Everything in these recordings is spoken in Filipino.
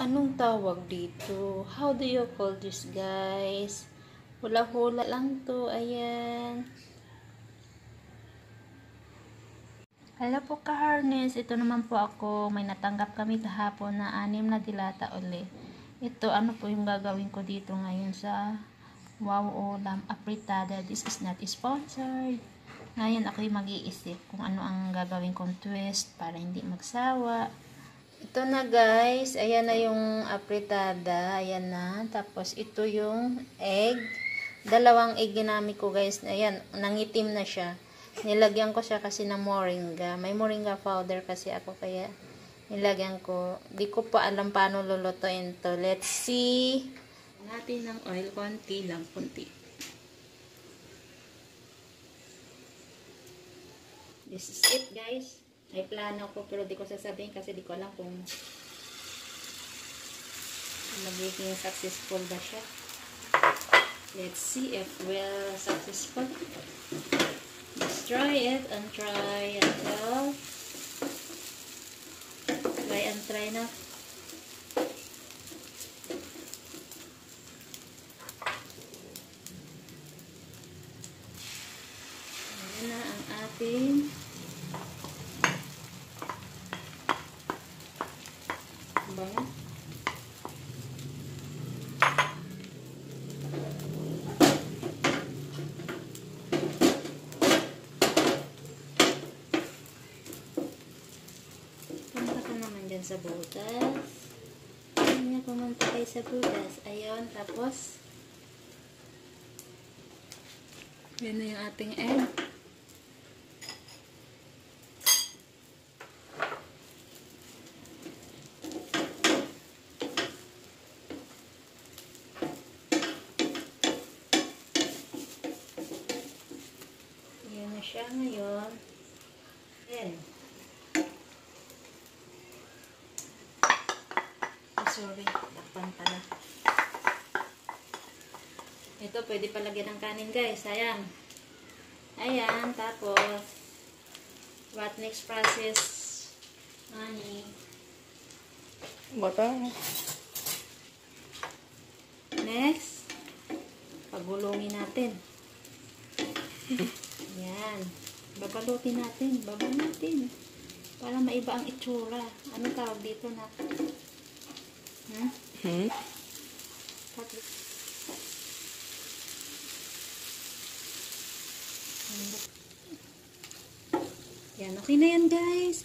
Anong tawag dito? How do you call this, guys? Hula-hula lang to. Ayan. Hello po ka-harness. Ito naman po ako. May natanggap kami kahapon na 6 na dilata uli. Ito, ano po yung gagawin ko dito ngayon sa Wow Ulam Apritada. This is not sponsored. Ngayon ako yung mag-iisip kung ano ang gagawin kong twist para hindi magsawa. Ito na guys, ayan na yung apritada, ayan na. Tapos ito yung egg. Dalawang egg ginamit ko guys. Ayan, nangitim na siya. Nilagyan ko siya kasi ng moringa. May moringa powder kasi ako kaya nilagyan ko. Di ko pa alam paano lulutuin to. Let's see. Natin ng oil, konti lang, konti. This is it guys. May plano ko pero di ko sasabihin kasi di ko alam kung magiging successful ba siya. Let's see if we're successful. Let's try it and try until try na. Ayan na ang ating bango. Punta ka naman dyan sa butas. Hindi na pumunta kayo sa butas. Ayun, tapos yan na yung ating egg. Siya ngayon. Then, sorry, takpan pala. Ito, pwede palagyan ng kanin guys. Sayang. Ayan, tapos, what next process? Honey. Bata. Next, pagulungin natin. Yan. Babalutin natin. Baba natin. Para maiba ang itsura. Anong tawag dito na? Yan. Okay na yan guys.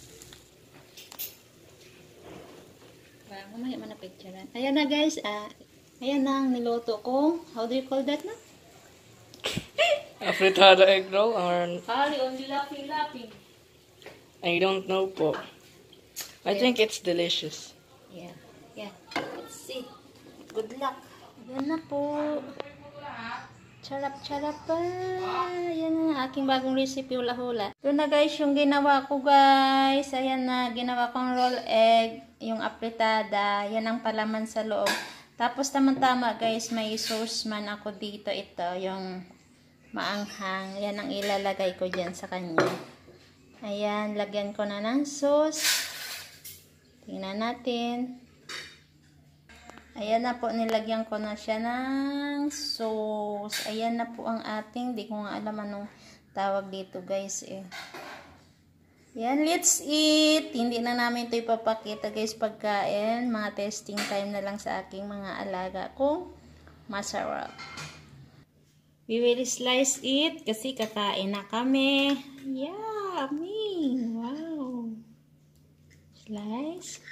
Mamaya man na picturean. Ayan na guys. Ayan na ang niluto ko. How do you call that na? Apritada egg roll or Kali, only laughing. I don't know po. I think it's delicious. Yeah. Let's see. Good luck. Yan na po. Charap pa. Yan ang aking bagong recipe, hula-hula. Ito na guys, yung ginawa ko guys. Ayan na, ginawa kong roll egg. Yung apritada. Yan ang palaman sa loob. Tapos tama-tama guys, may sauce man ako dito. Ito, yung maanghang. Yan ang ilalagay ko dyan sa kanya. Ayan, lagyan ko na ng sauce. Tingnan natin. Ayan na po, nilagyan ko na siya ng sauce. Ayan na po ang ating, di ko nga alam anong tawag dito guys eh. Yan, let's eat. Hindi na namin ito ipapakita guys pagkain. Mga testing time na lang sa aking mga alaga kung masarap. We will slice it kasi kakain na kami. Yummy! Wow! Slice.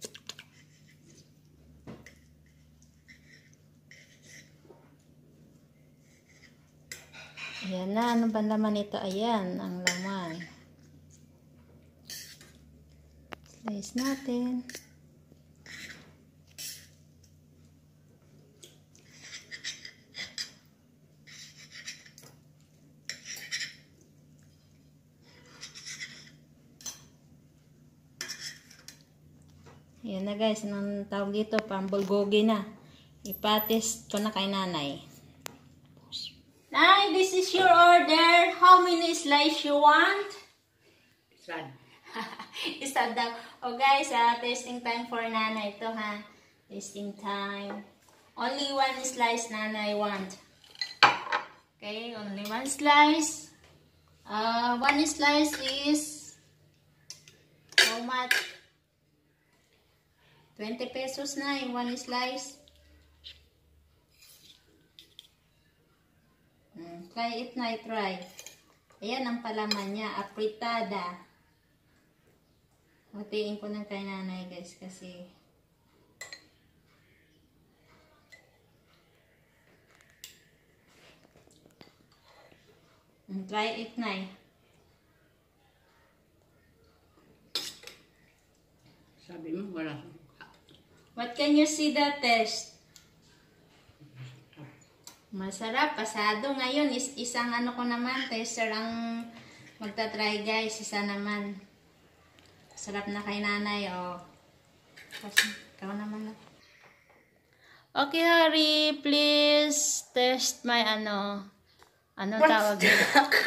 Ayan na. Ano ba laman ito? Ayan ang laman. Slice natin. Ayan na guys, anong tawag dito? Pambulgogi na. Ipatis ko na kay nanay. Nay, this is your order. How many slices you want? Sad. Isa daw. O guys, testing time for nanay ito ha. Tasting time. Only one slice, Nanay want. Okay, only one slice. One slice is how much? 20 pesos na yung one slice. Try it na, try. Ayan ang palaman niya, apritada. Hatiin ko ng kay Nanay guys kasi try it na. Sabi mo, wala. What can you see the taste? Masarap, pasado ngayon. Isang ano ko naman, tester ang magta-try guys. Isa naman. Sarap na kay Nanay, oh. Kasi, ikaw naman. Okay, Harry, please test my ano tawag dito?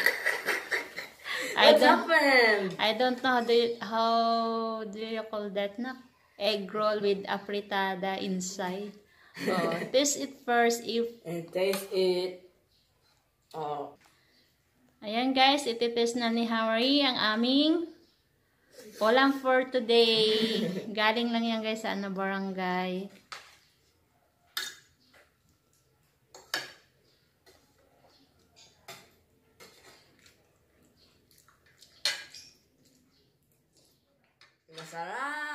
What happened? I don't know how do you call that na? Egg roll with apritada inside. Oh, taste it first if... And taste it. Oh. Ayan guys, iti-test na ni Harry ang aming ulam for today. Galing lang yan guys sa barangay. Masarap!